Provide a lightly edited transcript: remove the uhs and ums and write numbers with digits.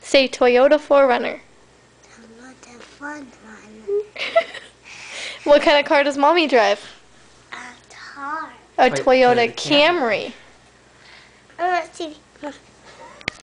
Say Toyota 4Runner. Toyota 4Runner. What kind of car does Mommy drive? A car. A Toyota Camry. Let's see.